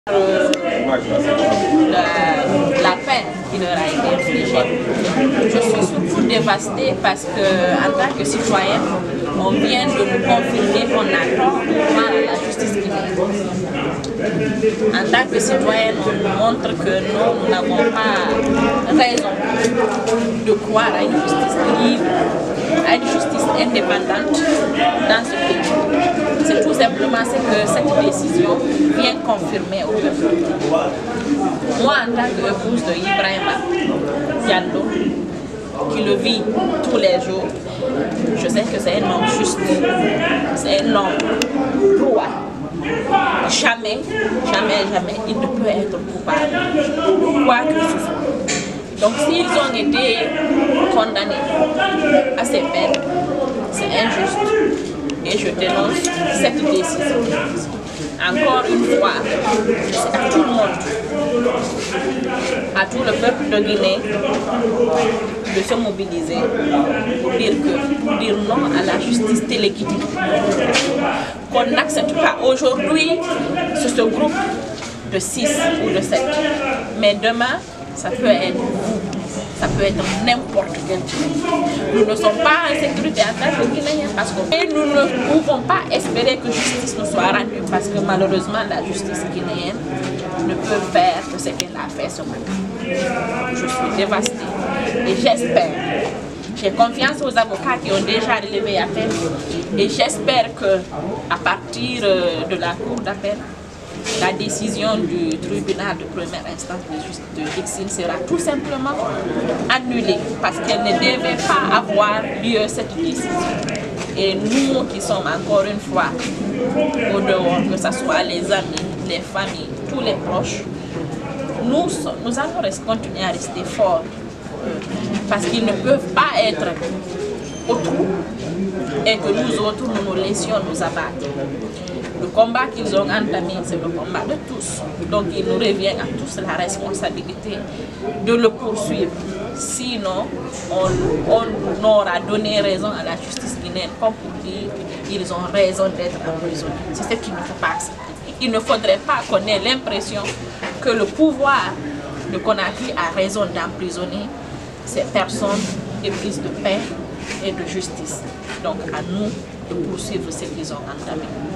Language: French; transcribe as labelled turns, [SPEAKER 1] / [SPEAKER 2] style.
[SPEAKER 1] La peine qui leur a été infligée. Je suis surtout dévastée parce que, en tant que citoyenne, on vient de nous confirmer qu'on a tort de croire à la justice guinéenne. En tant que citoyenne, on nous montre que nous n'avons pas raison de croire à une justice libre, à une justice indépendante dans ce pays. C'est tout simplement ce que cette décision vient confirmer au peuple. Moi, en tant qu'épouse de Ibrahima Diallo, qui le vit tous les jours, je sais que c'est un homme juste, c'est un homme droit. Jamais, il ne peut être coupable, quoi que ce soit. Donc s'ils ont été condamnés à ces peines, c'est injuste. Et je dénonce cette décision. Encore une fois, c'est à tout le monde, à tout le peuple de Guinée, de se mobiliser pour dire non à la justice téléguidée. Qu'on n'accepte pas aujourd'hui ce groupe de 6 ou de 7. Mais demain, ça peut être vous. Ça peut être n'importe quel type. Nous ne sommes pas en sécurité en tant que Guinéens parce que nous ne pouvons pas espérer que justice nous soit rendue parce que malheureusement la justice guinéenne ne peut faire que ce qu'elle a fait ce matin. Je suis dévastée et j'espère, j'ai confiance aux avocats qui ont déjà relevé l'appel et j'espère qu'à partir de la cour d'appel, la décision du tribunal de première instance de Dixine sera tout simplement annulée parce qu'elle ne devait pas avoir lieu cette décision. Et nous qui sommes encore une fois au dehors, que ce soit les amis, les familles, tous les proches, nous allons continuer à rester forts parce qu'ils ne peuvent pas être au trou et que nous autres nous laissions nous abattre. Le combat qu'ils ont entamé, c'est le combat de tous. Donc il nous revient à tous la responsabilité de le poursuivre. Sinon, on aura donné raison à la justice guinéenne comme pour dire qu'ils ont raison d'être emprisonnés. C'est ce qu'il ne faut pas accepter. Il ne faudrait pas qu'on ait l'impression que le pouvoir de Conakry a raison d'emprisonner ces personnes épris de paix et de justice. Donc à nous de poursuivre ce qu'ils ont entamé.